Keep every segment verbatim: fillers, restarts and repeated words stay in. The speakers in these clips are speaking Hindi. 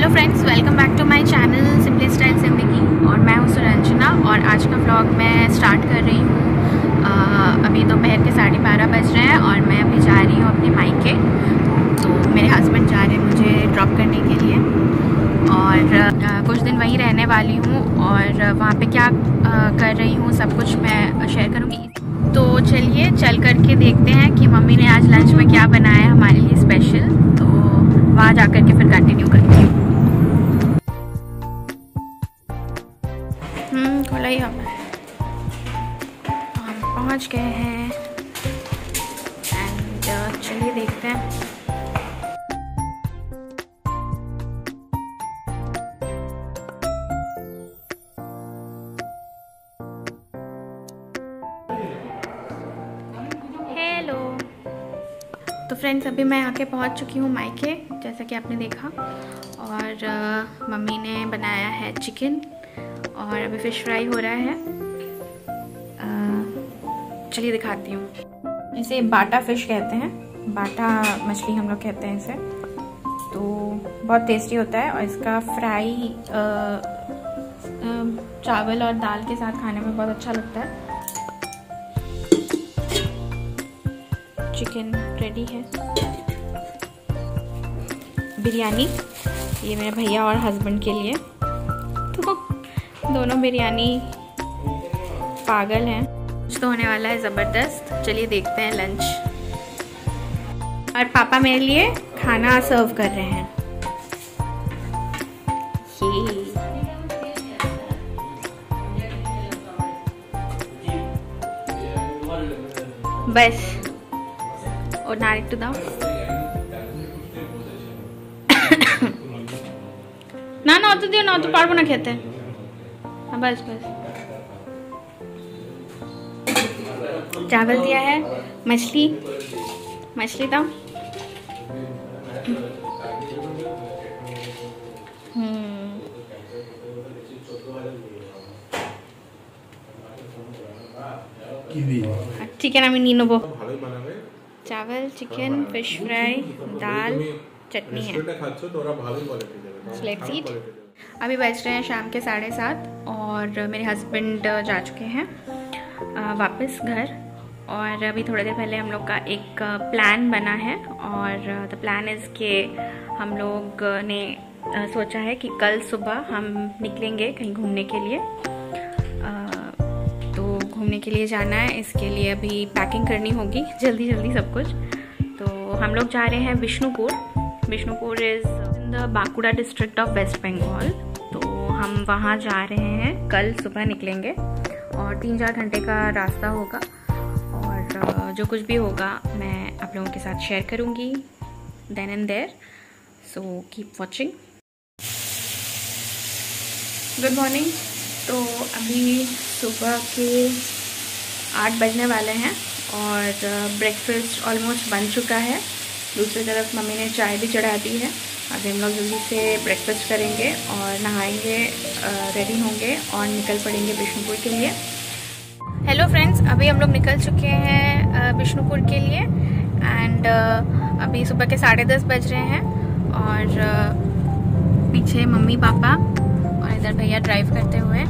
Hello friends, welcome back to my channel simply style ज़िंदगी। और मैं हूँ सुरंजना और आज का व्लॉग मैं स्टार्ट कर रही हूँ। अभी दोपहर के साढ़े बारह बज रहे हैं और मैं अभी जा रही हूँ अपने मायके। तो मेरे हस्बैंड जा रहे हैं मुझे ड्रॉप करने के लिए और आ, कुछ दिन वहीं रहने वाली हूँ और वहाँ पे क्या आ, कर रही हूँ सब कुछ मैं शेयर करूँगी। तो चलिए चल करके देखते हैं कि मम्मी ने आज लंच में क्या बनाया है हमारे लिए स्पेशल। तो वहाँ जा कर के फिर कंटिन्यू करती हूँ। हम्म खोला ही हम हम पहुँच गए हैं एंड चलिए देखते हैं। तो फ्रेंड्स अभी मैं आके पहुंच चुकी हूँ मायके, जैसा कि आपने देखा। और आ, मम्मी ने बनाया है चिकन और अभी फ़िश फ्राई हो रहा है। चलिए दिखाती हूँ। इसे बाटा फ़िश कहते हैं, बाटा मछली हम लोग कहते हैं इसे। तो बहुत टेस्टी होता है और इसका फ्राई आ, आ, चावल और दाल के साथ खाने में बहुत अच्छा लगता है। चिकन रेडी है। बिरयानी ये मेरे भैया और हस्बैंड के लिए, तो दोनों बिरयानी पागल हैं। कुछ तो होने वाला है ज़बरदस्त। चलिए देखते हैं लंच। और पापा मेरे लिए खाना सर्व कर रहे हैं। ये बस और नारिक टू दाओ ना ना तो दियो ना तो पारबो ना खेते। हाँ बस बस। चावल दिया है, मछली मछली दाओ। हम्म चिकन আমি নিয়ে নেব। चावल, चिकन, फिश फ्राई, दाल, चटनी है। Let's eat. अभी बज रहे हैं शाम के साढ़े सात और मेरे हस्बैंड जा चुके हैं वापस घर। और अभी थोड़ी देर पहले हम लोग का एक प्लान बना है और द प्लान इज़ के हम लोग ने सोचा है कि कल सुबह हम निकलेंगे कहीं घूमने के लिए। घूमने के लिए जाना है, इसके लिए अभी पैकिंग करनी होगी जल्दी जल्दी सब कुछ। तो हम लोग जा रहे हैं Bishnupur. Bishnupur is in the Bankura district of West Bengal. तो हम वहाँ जा रहे हैं, कल सुबह निकलेंगे और तीन चार घंटे का रास्ता होगा। और जो कुछ भी होगा मैं आप लोगों के साथ शेयर करूँगी then and there. So keep watching. Good morning. तो अभी सुबह के आठ बजने वाले हैं और ब्रेकफास्ट ऑलमोस्ट बन चुका है। दूसरी तरफ मम्मी ने चाय भी चढ़ा दी है। अभी हम लोग जल्दी से ब्रेकफास्ट करेंगे और नहाएंगे, रेडी होंगे और निकल पड़ेंगे बिष्णुपुर के लिए। हेलो फ्रेंड्स, अभी हम लोग निकल चुके हैं बिष्णुपुर के लिए एंड अभी सुबह के साढ़े दस बज रहे हैं और पीछे मम्मी पापा और इधर भैया ड्राइव करते हुए।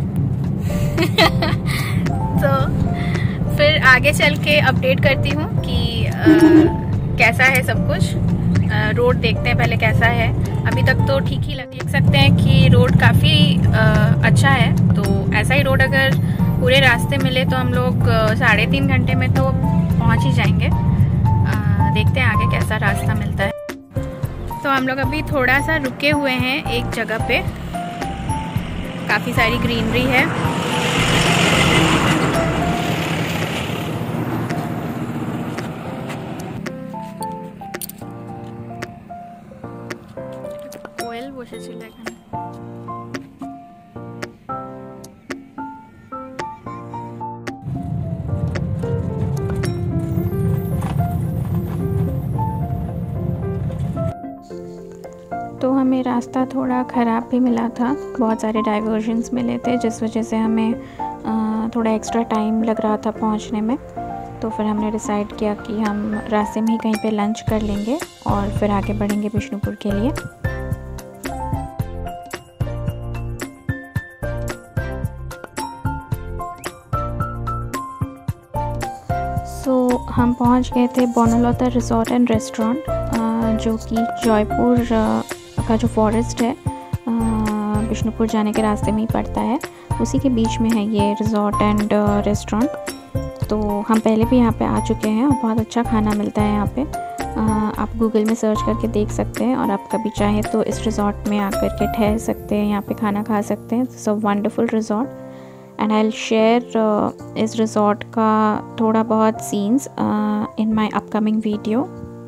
तो फिर आगे चल के अपडेट करती हूँ कि आ, कैसा है सब कुछ। आ, रोड देखते हैं पहले कैसा है। अभी तक तो ठीक ही लग देख सकते हैं कि रोड काफ़ी अच्छा है। तो ऐसा ही रोड अगर पूरे रास्ते मिले तो हम लोग साढ़े तीन घंटे में तो पहुँच ही जाएंगे। आ, देखते हैं आगे कैसा रास्ता मिलता है। तो हम लोग अभी थोड़ा सा रुके हुए हैं एक जगह पे, काफ़ी सारी ग्रीनरी है। কোয়েল বসেছিল এখানে। तो हमें रास्ता थोड़ा ख़राब भी मिला था, बहुत सारे डाइवर्जन्स मिले थे जिस वजह से हमें थोड़ा एक्स्ट्रा टाइम लग रहा था पहुंचने में। तो फिर हमने डिसाइड किया कि हम रास्ते में ही कहीं पे लंच कर लेंगे और फिर आगे बढ़ेंगे बिष्णुपुर के लिए। तो हम पहुंच गए थे बोनालोता रिजॉर्ट एंड रेस्टोरेंट, जो कि जयपुर का जो फॉरेस्ट है बिष्णुपुर जाने के रास्ते में ही पड़ता है, उसी के बीच में है ये रिजॉर्ट एंड रेस्टोरेंट। तो हम पहले भी यहाँ पे आ चुके हैं और बहुत अच्छा खाना मिलता है यहाँ पे। आप गूगल में सर्च करके देख सकते हैं और आप कभी चाहें तो इस रिजॉर्ट में आकर के ठहर सकते हैं, यहाँ पे खाना खा सकते हैं। It's a wonderful resort and I will share इस रिजॉर्ट का थोड़ा बहुत scenes in my upcoming video.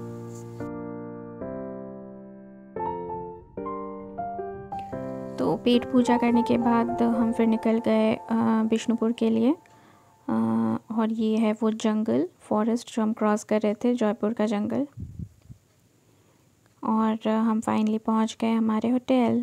तो पेट पूजा करने के बाद हम फिर निकल गए बिष्णुपुर के लिए, और ये है वो जंगल फॉरेस्ट जो हम क्रॉस कर रहे थे, जयपुर का जंगल। और हम फाइनली पहुंच गए हमारे होटल।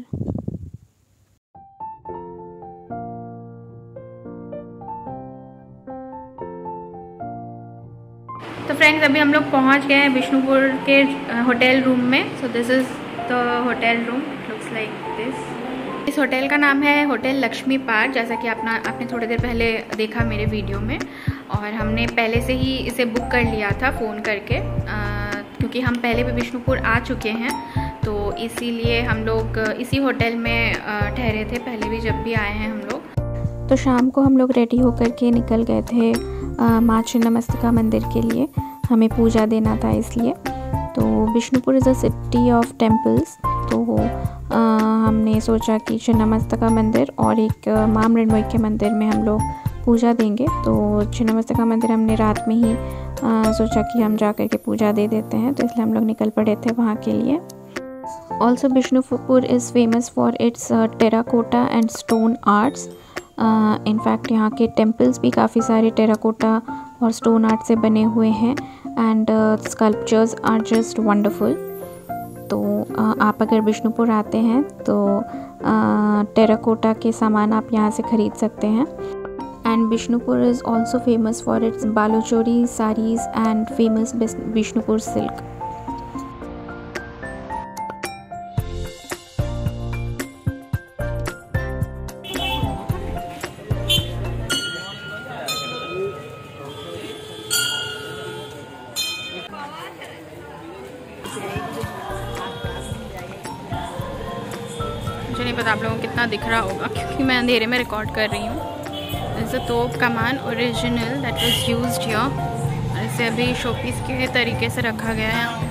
तो फ्रेंड्स, अभी हम लोग पहुंच गए हैं बिष्णुपुर के होटल रूम में। So this is the hotel room, looks like this. इस होटल का नाम है होटल लक्ष्मी पार्क, जैसा कि आपने आपने थोड़ी देर पहले देखा मेरे वीडियो में। और हमने पहले से ही इसे बुक कर लिया था फ़ोन करके, आ, क्योंकि हम पहले भी बिष्णुपुर आ चुके हैं, तो इसीलिए हम लोग इसी होटल में ठहरे थे पहले भी जब भी आए हैं हम लोग। तो शाम को हम लोग रेडी होकर के निकल गए थे माँ छिन्नमस्तिका मंदिर के लिए, हमें पूजा देना था इसलिए। तो Bishnupur is a city of temples, तो आ, हमने सोचा कि छिन्नमस्तिका मंदिर और एक माँ मृण्मयी के मंदिर में हम लोग पूजा देंगे। तो छिन्नमस्तिका मंदिर हमने रात में ही आ, सोचा कि हम जा कर के पूजा दे देते हैं, तो इसलिए हम लोग निकल पड़े थे वहाँ के लिए। Also Bishnupur is famous for its terracotta and stone arts. In fact यहाँ के टेम्पल्स भी काफ़ी सारे टेराकोटा और स्टोन आर्ट से बने हुए हैं and sculptures are just wonderful. तो uh, आप अगर बिष्णुपुर आते हैं तो टेराकोटा uh, के सामान आप यहाँ से ख़रीद सकते हैं। And Bishnupur is also famous for its Baluchori saris and famous Bishnupur silk. मुझे नहीं पता आप लोगों को कितना दिख रहा होगा, क्योंकि मैं अंधेरे में रिकॉर्ड कर रही हूँ। इट्स अ तोप कमान original that was used here, और इसे अभी शोपीस के तरीके से रखा गया है।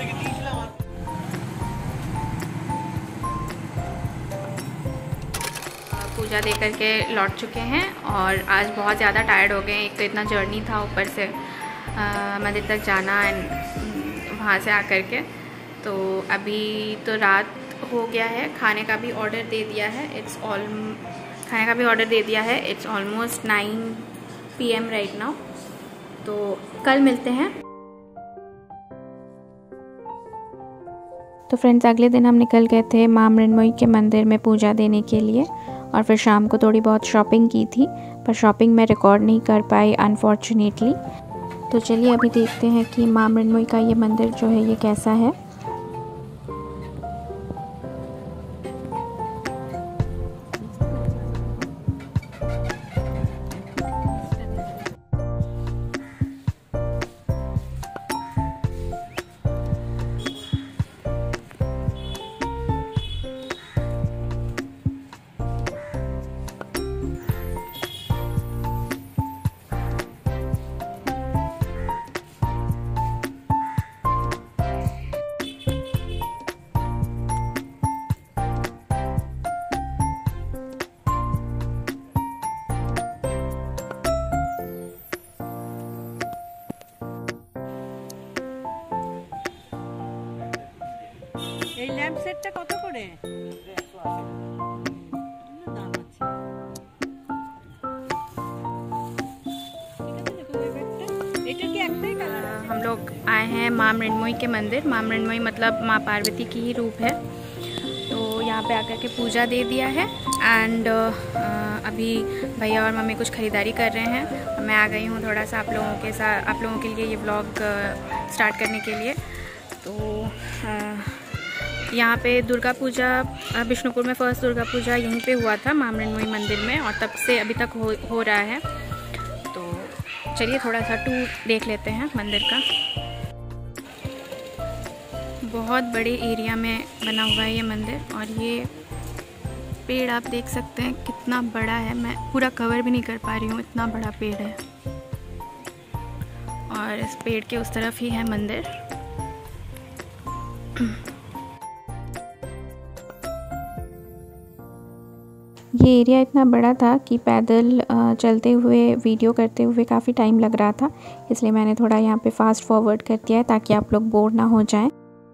पूजा दे करके लौट चुके हैं और आज बहुत ज़्यादा टायर्ड हो गए। एक तो इतना जर्नी था, ऊपर से मंदिर तक जाना एंड वहाँ से आकर के। तो अभी तो रात हो गया है, खाने का भी ऑर्डर दे दिया है। इट्स ऑल खाने का भी ऑर्डर दे दिया है। It's almost nine P M right now. तो कल मिलते हैं। तो फ्रेंड्स, अगले दिन हम निकल गए थे माँ मृण्मयी के मंदिर में पूजा देने के लिए, और फिर शाम को थोड़ी बहुत शॉपिंग की थी, पर शॉपिंग मैं रिकॉर्ड नहीं कर पाई अनफॉर्चुनेटली। तो चलिए अभी देखते हैं कि माँ मृण्मयी का ये मंदिर जो है ये कैसा है। এই ল্যাম্প সেটটা কত করে? দাম আছে। हम लोग आए हैं माँ मृण्मयी के मंदिर। माँ मृण्मयी मतलब माँ पार्वती की ही रूप है। तो यहाँ पे आकर के पूजा दे दिया है एंड अभी भैया और मम्मी कुछ ख़रीदारी कर रहे हैं और मैं आ गई हूँ थोड़ा सा आप लोगों के साथ आप लोगों के लिए ये व्लॉग स्टार्ट करने के लिए। तो यहाँ पे दुर्गा पूजा बिष्णुपुर में फर्स्ट दुर्गा पूजा यहीं पे हुआ था माँ मृण्मयी मंदिर में, और तब से अभी तक हो हो रहा है। तो चलिए थोड़ा सा टूर देख लेते हैं मंदिर का। बहुत बड़े एरिया में बना हुआ है ये मंदिर, और ये पेड़ आप देख सकते हैं कितना बड़ा है। मैं पूरा कवर भी नहीं कर पा रही हूँ, इतना बड़ा पेड़ है। और इस पेड़ के उस तरफ ही है मंदिर। ये एरिया इतना बड़ा था कि पैदल चलते हुए वीडियो करते हुए काफ़ी टाइम लग रहा था, इसलिए मैंने थोड़ा यहाँ पे फास्ट फॉरवर्ड कर दिया है ताकि आप लोग बोर ना हो जाएं।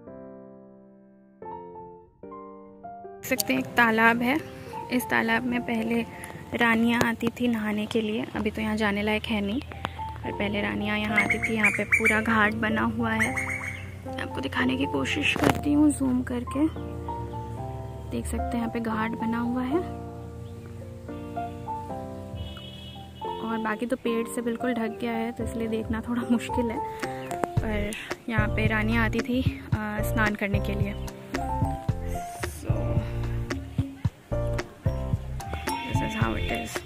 देख सकते हैं एक तालाब है। इस तालाब में पहले रानियाँ आती थी नहाने के लिए, अभी तो यहाँ जाने लायक है नहीं, पर पहले रानियाँ यहाँ आती थी। यहाँ पे पूरा घाट बना हुआ है, मैं आपको दिखाने की कोशिश करती हूँ जूम करके। देख सकते हैं यहाँ पे घाट बना हुआ है, और बाकी तो पेड़ से बिल्कुल ढक गया है, तो इसलिए देखना थोड़ा मुश्किल है। पर यहाँ पे रानियाँ आती थी स्नान करने के लिए। How it is.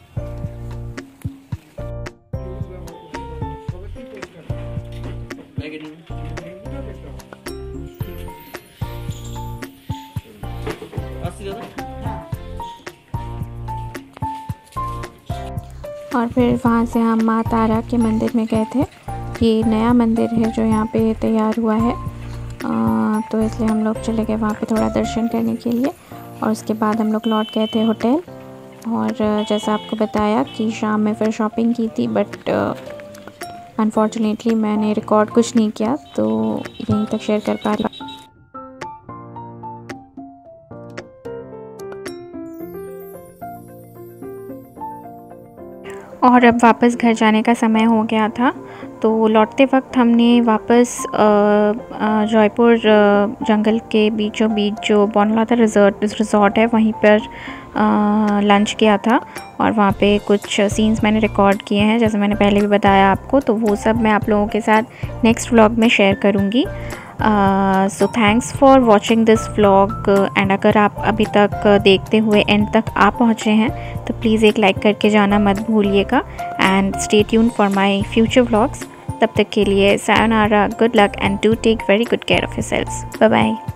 और फिर वहाँ से हम माँ तारा के मंदिर में गए थे। ये नया मंदिर है जो यहाँ पे तैयार हुआ है, आ, तो इसलिए हम लोग चले गए वहाँ पे थोड़ा दर्शन करने के लिए, और उसके बाद हम लोग लौट गए थे होटल। और जैसा आपको बताया कि शाम में फिर शॉपिंग की थी, बट अनफॉर्चुनेटली मैंने रिकॉर्ड कुछ नहीं किया, तो यहीं तक शेयर कर पा रही। और अब वापस घर जाने का समय हो गया था, तो लौटते वक्त हमने वापस जयपुर जंगल के बीचों बीच जो बॉनलाता रिजॉर्ट रिजॉर्ट है वहीं पर लंच किया था, और वहाँ पे कुछ सीन्स मैंने रिकॉर्ड किए हैं, जैसे मैंने पहले भी बताया आपको, तो वो सब मैं आप लोगों के साथ नेक्स्ट व्लॉग में शेयर करूँगी। So thanks for watching this vlog, and अगर आप अभी तक देखते हुए एंड तक आ पहुँचे हैं तो प्लीज़ एक लाइक करके जाना मत भूलिएगा, and stay tuned for my future vlogs. तब तक के लिए sayonara, good luck, and do take very good care of yourselves. Bye bye.